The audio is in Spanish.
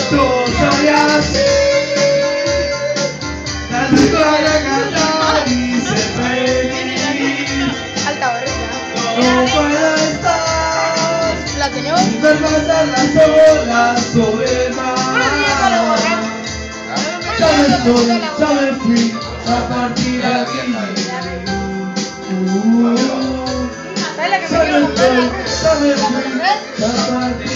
Todo soy así. Tanto para cantar y ser feliz. Alta barriga. No puedo estar. La tenemos. Ver pasar las olas sobre el mar. Ya me fui a partir de aquí. ¿Sabes la que me Ya quiero me comprar? fui a partir